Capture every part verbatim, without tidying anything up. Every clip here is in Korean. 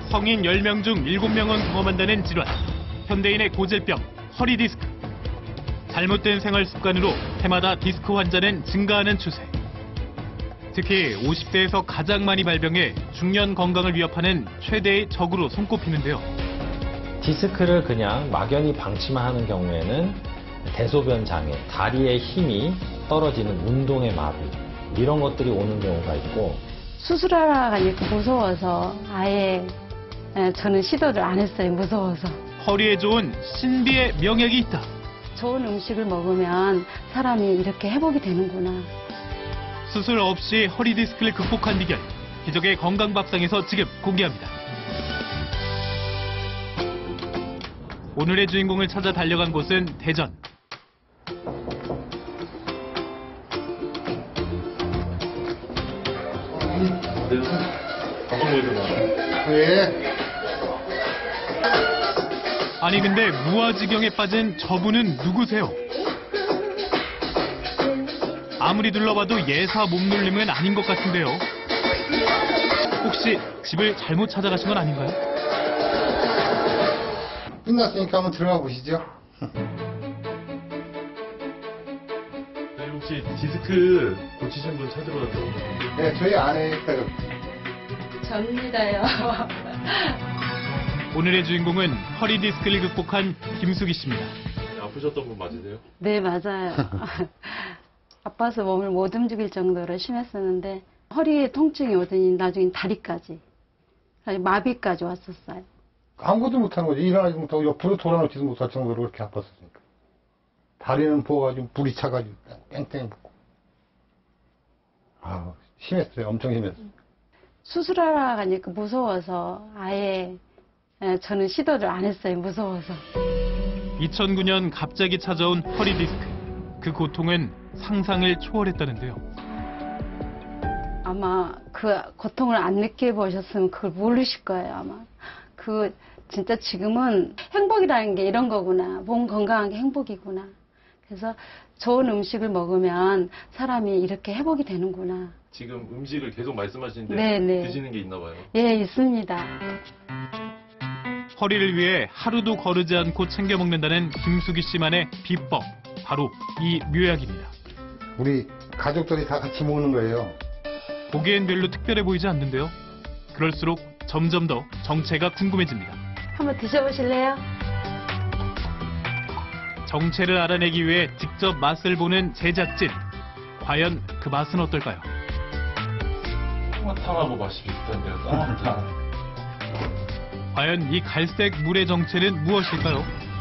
성인 열 명 중 일곱 명은 경험한다는 질환, 현대인의 고질병, 허리 디스크. 잘못된 생활 습관으로 해마다 디스크 환자는 증가하는 추세. 특히 오십 대에서 가장 많이 발병해 중년 건강을 위협하는 최대의 적으로 손꼽히는데요. 디스크를 그냥 막연히 방치만 하는 경우에는 대소변 장애, 다리의 힘이 떨어지는 운동의 마비, 이런 것들이 오는 경우가 있고, 수술하러 가니까 무서워서 아예 저는 시도를 안 했어요. 무서워서. 허리에 좋은 신비의 명약이 있다. 좋은 음식을 먹으면 사람이 이렇게 회복이 되는구나. 수술 없이 허리 디스크를 극복한 비결, 기적의 건강밥상에서 지금 공개합니다. 오늘의 주인공을 찾아 달려간 곳은 대전. 네. 아니 근데 무아지경에 빠진 저분은 누구세요? 아무리 둘러봐도 예사 몸놀림은 아닌 것 같은데요. 혹시 집을 잘못 찾아가신 건 아닌가요? 끝났으니까 한번 들어가 보시죠. 네, 혹시 디스크 고치신 분 찾으러 갔다고? 네, 저희 아내 있다가. 접니다요. 오늘의 주인공은 허리 디스크를 극복한 김숙희 씨입니다. 아프셨던 분 맞으세요? 네, 맞아요. 아파서 몸을 못 움직일 정도로 심했었는데 허리에 통증이 오더니 나중에 다리까지, 마비까지 왔었어요. 아무것도 못하는 거지. 일어나지 못하고 옆으로 돌아놓지도 못할 정도로 그렇게 아팠으니까. 다리는 부어가지고 불이 차가지고 땡땡 붓고. 아, 심했어요. 엄청 심했어요. 수술하러 가니까 무서워서 아예 저는 시도를 안 했어요. 무서워서. 이천구 년 갑자기 찾아온 허리 디스크. 그 고통은 상상을 초월했다는데요. 아마 그 고통을 안 느껴보셨으면 그걸 모르실 거예요. 아마. 그 진짜 지금은 행복이라는 게 이런 거구나. 몸 건강한 게 행복이구나. 그래서 좋은 음식을 먹으면 사람이 이렇게 회복이 되는구나. 지금 음식을 계속 말씀하시는데 네네. 드시는 게 있나 봐요. 예, 있습니다. 허리를 위해 하루도 거르지 않고 챙겨 먹는다는 김숙희 씨만의 비법. 바로 이 묘약입니다. 우리 가족들이 다 같이 먹는 거예요. 보기엔 별로 특별해 보이지 않는데요. 그럴수록 점점 더 정체가 궁금해집니다. 한번 드셔보실래요? 정체를 알아내기 위해 직접 맛을 보는 제작진. 과연 그 맛은 어떨까요? 탕하고 맛이 비슷한데요. 쌍화탕. 과연 이 갈색 물의 정체는 무엇일까요?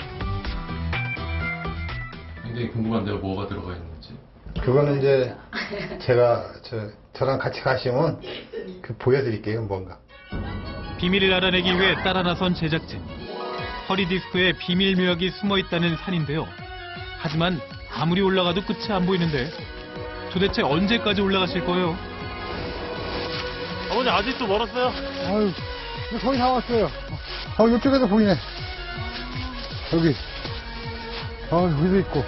굉장히 궁금한데요. 뭐가 들어가 있는지. 그거는 이제 제가 저, 저랑 같이 가시면 그 보여드릴게요. 뭔가. 비밀을 알아내기 위해 따라 나선 제작진. 허리 디스크에 비밀 묘약이 숨어 있다는 산인데요. 하지만 아무리 올라가도 끝이 안 보이는데 도대체 언제까지 올라가실 거예요? 아버님 아직도 멀었어요? 아유, 거의 다 왔어요. 어, 이쪽에도 보이네. 여기. 아, 여기도 있고.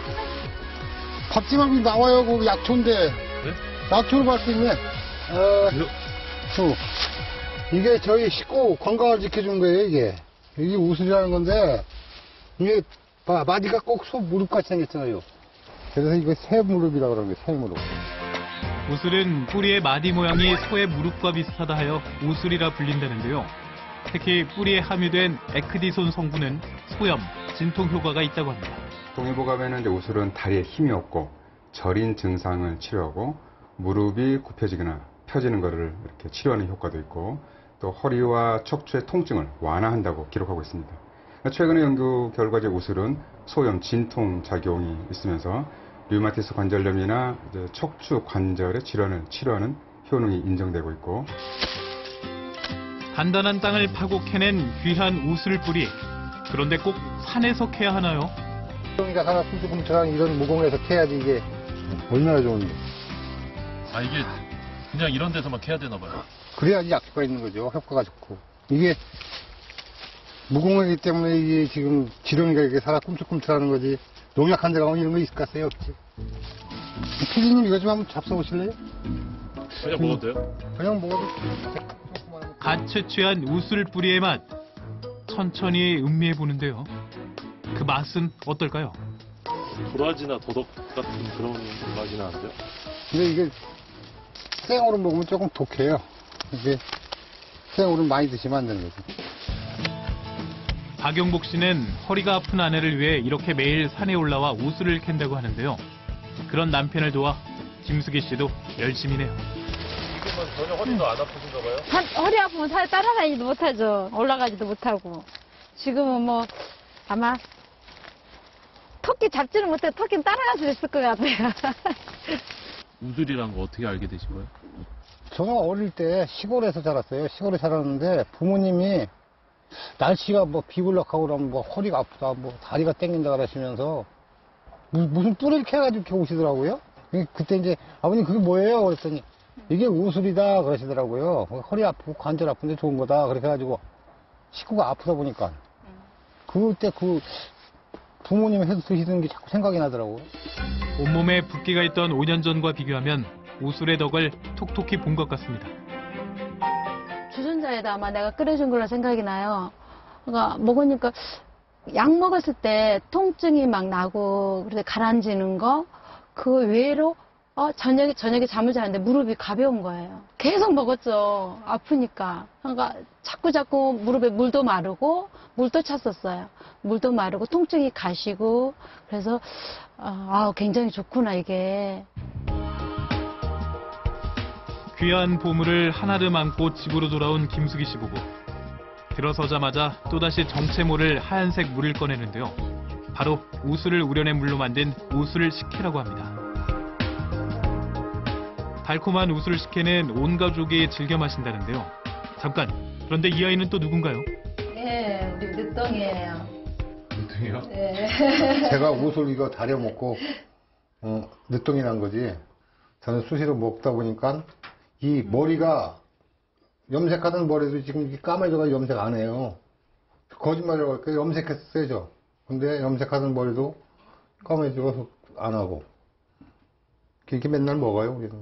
밥지막이 나와요. 그 약초인데. 네? 약초를 갈 수 있네. 어, 저, 이게 저희 식구 건강을 지켜준 거예요, 이게. 이게 우슬이라는 건데, 이게, 봐, 마디가 꼭 소 무릎같이 생겼잖아요. 그래서 이거 새 무릎이라고 그러는 거예요, 새 무릎. 우슬은 뿌리의 마디 모양이 소의 무릎과 비슷하다 하여 우슬이라 불린다는데요. 특히 뿌리에 함유된 에크디손 성분은 소염, 진통 효과가 있다고 합니다. 동의보감에는 이제 우슬은 다리에 힘이 없고 저린 증상을 치료하고 무릎이 굽혀지거나 펴지는 것을 이렇게 치료하는 효과도 있고 또 허리와 척추의 통증을 완화한다고 기록하고 있습니다. 최근의 연구 결과제 우슬은 소염, 진통 작용이 있으면서 류마티스 관절염이나 이제 척추 관절의 질환을 치료하는 효능이 인정되고 있고 단단한 땅을 파고 캐낸 귀한 우슬 뿌리. 그런데 꼭 산에서 캐야 하나요? 가 하나 쿵퉁쿵퉁한 이런 모공에서 캐야지 이게 얼마나 좋은데. 아 이게 그냥 이런 데서만 캐야 되나 봐요. 그래야지 약효가 있는 거죠. 효과가 좋고. 이게 무공이기 때문에 이게 지금 지렁이가 이렇게 살아 꿈틀꿈틀하는 거지. 농약 한 대 가면 이런 거 있을 것 같아요? 없지. 피디님 이거 좀 한번 잡숴보실래요? 그냥 먹어도 돼요? 그냥 먹어도 돼. 갓 채취한 우술 뿌리의 맛. 천천히 음미해 보는데요. 그 맛은 어떨까요? 도라지나 더덕 같은 그런 맛이 나는데요? 근데 이게 생으로 먹으면 조금 독해요. 이게 생으로 많이 드시면 안 되는 거죠. 박용복 씨는 허리가 아픈 아내를 위해 이렇게 매일 산에 올라와 우술을 캔다고 하는데요. 그런 남편을 도와 김숙희 씨도 열심히네요. 지금은 전혀 허리도 안 아프신가 봐요? 산- 허리 아프면 산에 따라다니지도 못하죠. 올라가지도 못하고. 지금은 뭐 아마 토끼 잡지는 못해 토끼는 따라갈 수 있을 것 같아요. 우술이란 거 어떻게 알게 되신 거예요? 저는 어릴 때 시골에서 자랐어요. 시골에 자랐는데 부모님이 날씨가 뭐 비불락하고 그러면 뭐 허리가 아프다, 뭐 다리가 땡긴다 그러시면서 무- 무슨 뿔을 캐가지고 이렇게 오시더라고요. 그때 이제 아버님 그게 뭐예요? 그랬더니 이게 우술이다 그러시더라고요. 허리 아프고 관절 아픈데 좋은 거다. 그렇게 해가지고 식구가 아프다 보니까 그때 그 부모님이 해주시던 게 자꾸 생각이 나더라고요. 온몸에 붓기가 있던 오 년 전과 비교하면 우술의 덕을 톡톡히 본 것 같습니다. 주전자에다 아마 내가 끓여준 걸로 생각이 나요. 그러니까 먹으니까 약 먹었을 때 통증이 막 나고 그래서 가라앉는 거 그 외로 어, 저녁에 저녁에 잠을 자는데 무릎이 가벼운 거예요. 계속 먹었죠. 아프니까. 그러니까 자꾸 자꾸 무릎에 물도 마르고 물도 찼었어요. 물도 마르고 통증이 가시고 그래서 아 굉장히 좋구나 이게. 귀한 보물을 하나름 안고 집으로 돌아온 김숙희 씨 부부. 들어서자마자 또다시 정체 모를 하얀색 물을 꺼내는데요. 바로 우술을 우려낸 물로 만든 우술 식혜라고 합니다. 달콤한 우술 식혜는 온 가족이 즐겨 마신다는데요. 잠깐, 그런데 이 아이는 또 누군가요? 네, 우리 늦덩이에요. 늦둥이요? 네. 제가 우술 이거 다려 먹고 어, 늦동이 난 거지. 저는 수시로 먹다 보니까 이 머리가 염색하던 머리도 지금 이게 까매져가 염색 안 해요. 거짓말을 할까 염색했어야죠. 근데 염색하던 머리도 까매져서 안 하고 이렇게 맨날 먹어요. 우리는.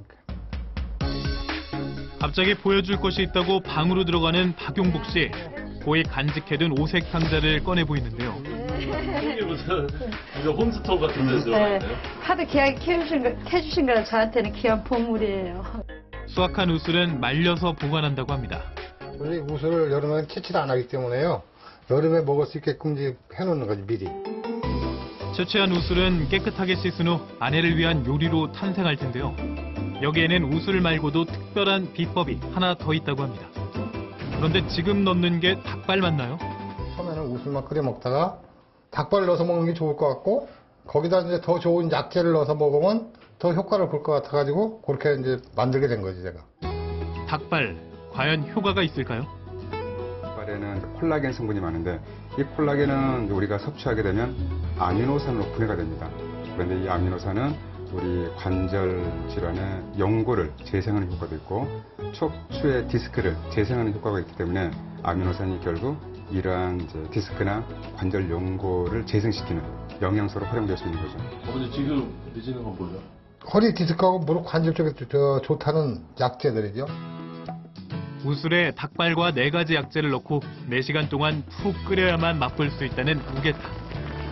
갑자기 보여줄 것이 있다고 방으로 들어가는 박용복 씨. 고이 간직해둔 오색 상자를 꺼내 보이는데요. 이게 무슨 이거 홈스토어 같은 데서 네, 들어갔나요? 하도 귀하게 키우신 거, 해주신 거라 저한테는 귀한 보물이에요. 수확한 우술은 말려서 보관한다고 합니다. 우리 우술을 여름에 채취를 안 하기 때문에요. 여름에 먹을 수 있게끔 이제 해놓는 거지 미리. 채취한 우술은 깨끗하게 씻은 후 아내를 위한 요리로 탄생할 텐데요. 여기에는 우술 말고도 특별한 비법이 하나 더 있다고 합니다. 그런데 지금 넣는 게 닭발 맞나요? 처음에는 우술만 끓여 먹다가 닭발을 넣어서 먹는 게 좋을 것 같고 거기다 이제 더 좋은 약재를 넣어서 먹으면 더 효과를 볼 것 같아가지고 그렇게 이제 만들게 된 거지 제가. 닭발, 과연 효과가 있을까요? 닭발에는 콜라겐 성분이 많은데 이 콜라겐은 우리가 섭취하게 되면 아미노산으로 분해가 됩니다. 그런데 이 아미노산은 우리 관절 질환의 연골을 재생하는 효과도 있고 척추의 디스크를 재생하는 효과가 있기 때문에 아미노산이 결국 이러한 이제 디스크나 관절 연골을 재생시키는 영양소로 활용될 수 있는 거죠. 아버지 지금 드시는 건 뭐예요? 허리 디스크하고 무릎 관절 쪽에 저- 좋다는 약재들이죠. 우술에 닭발과 네 가지 약재를 넣고 네 시간 동안 푹 끓여야만 맛볼 수 있다는 우개탕.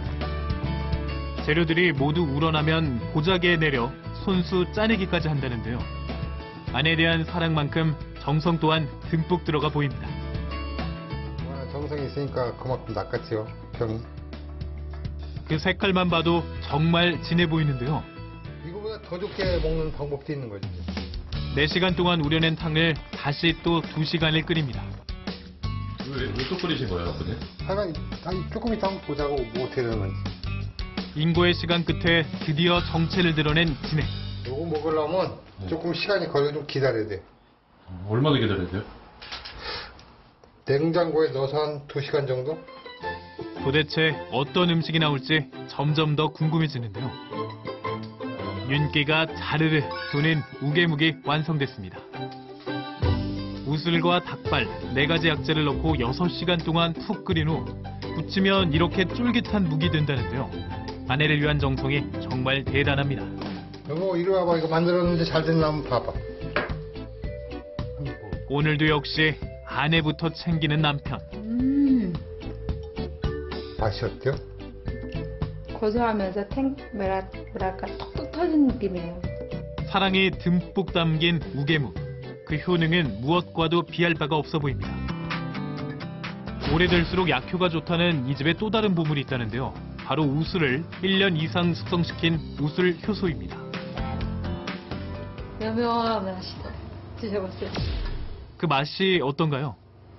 재료들이 모두 우러나면 보자기에 내려 손수 짜내기까지 한다는데요. 아내에 대한 사랑만큼 정성 또한 듬뿍 들어가 보입니다. 아, 정성이 있으니까 그만큼 낫겠지요 병이. 그 색깔만 봐도 정말 진해 보이는데요. 이거보다 더 좋게 먹는 방법도 있는 거지. 네 시간 동안 우려낸 탕을 다시 또 두 시간을 끓입니다. 왜, 왜 또 끓이신 거예요, 아버지? 하여간 한 조금 이따 한번 보자고 뭐 어떻게 되는 건지. 인고의 시간 끝에 드디어 정체를 드러낸 진해. 요거 먹으려면 조금 시간이 걸려 좀 기다려야 돼. 얼마나 기다려야 돼요? 냉장고에 넣어서 한 두 시간 정도? 도대체 어떤 음식이 나올지 점점 더 궁금해지는데요. 윤기가 자르르 도는 우개묵이 완성됐습니다. 우술과 닭발, 네 가지 약재를 넣고 여섯 시간 동안 푹 끓인 후 부치면 이렇게 쫄깃한 묵이 된다는데요. 아내를 위한 정성이 정말 대단합니다. 여보 이리 와봐. 이거 만들었는데 잘 됐나 한번 봐봐. 오늘도 역시 아내부터 챙기는 남편. 음, 맛이 어때요? 고소하면서 탱, 뭐라, 뭐랄까, 톡톡 터진 느낌이에요. 사랑이 듬뿍 담긴 우개무. 그 효능은 무엇과도 비할 바가 없어 보입니다. 오래될수록 약효가 좋다는 이 집에 또 다른 보물이 있다는데요. 바로 우슬을 일 년 이상 숙성시킨 우슬 효소입니다. 묘묘하면 맛있어요. 드셔보세요. 그 맛이 어떤가요?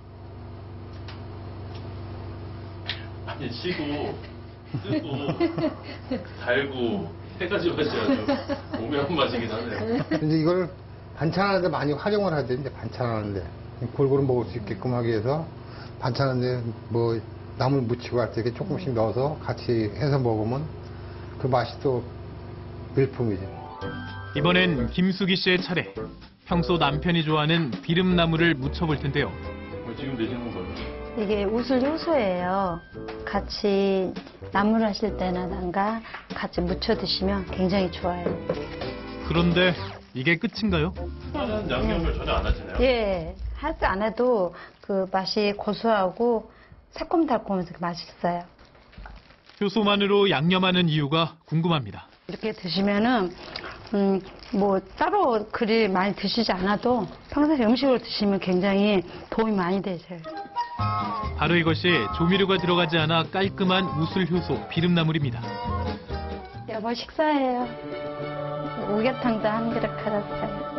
아니, 시고, 쓰고, 달고, 세 가지 맛이 아주 오묘한 맛이긴 하네요. 근데 이걸 반찬하는데 많이 활용을 하야 되는데, 반찬하는데. 골고루 먹을 수 있게끔 하기 위해서 반찬하는데 뭐 나물 무치고 할 때 이렇게 조금씩 넣어서 같이 해서 먹으면 그 맛이 또 일품이죠. 이번엔 김숙이 씨의 차례. 평소 남편이 좋아하는 비름나물을 무쳐볼 텐데요. 뭐 지금 드시는 거예요? 이게 우슬 효소예요. 같이 나물 하실 때나 난가 같이 무쳐 드시면 굉장히 좋아요. 그런데 이게 끝인가요? 다른 양념을 전혀 안 하시나요? 예, 할 때 안 해도 그 맛이 고소하고 새콤달콤해서 맛있어요. 효소만으로 양념하는 이유가 궁금합니다. 이렇게 드시면은 음, 뭐 따로 그리 많이 드시지 않아도 평소에 음식으로 드시면 굉장히 도움이 많이 되세요. 바로 이것이 조미료가 들어가지 않아 깔끔한 우슬 효소 비름나물입니다. 여보 식사예요. 우겨탕도 한 그릇 갈았어요.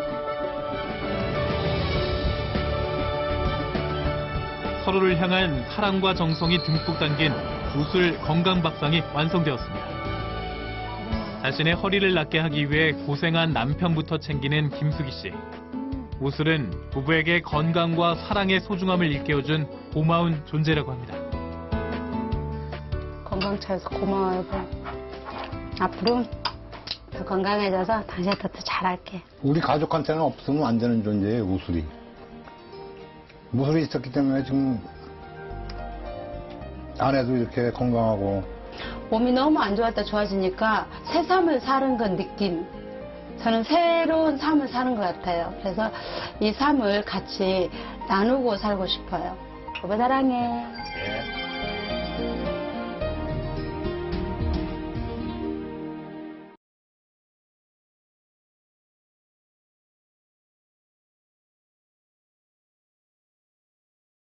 서로를 향한 사랑과 정성이 듬뿍 담긴 우슬 건강밥상이 완성되었습니다. 자신의 허리를 낫게 하기 위해 고생한 남편부터 챙기는 김숙이 씨. 우슬은 부부에게 건강과 사랑의 소중함을 일깨워준 고마운 존재라고 합니다. 건강 차려서 고마워요, 여보. 앞으로 더 건강해져서 당신한테 더 잘할게. 우리 가족한테는 없으면 안 되는 존재예요, 우슬이. 우슬이 있었기 때문에 지금 아내도 이렇게 건강하고. 몸이 너무 안 좋았다 좋아지니까 새 삶을 사는 건 느낌. 저는 새로운 삶을 사는 것 같아요. 그래서 이 삶을 같이 나누고 살고 싶어요. 여보 사랑해.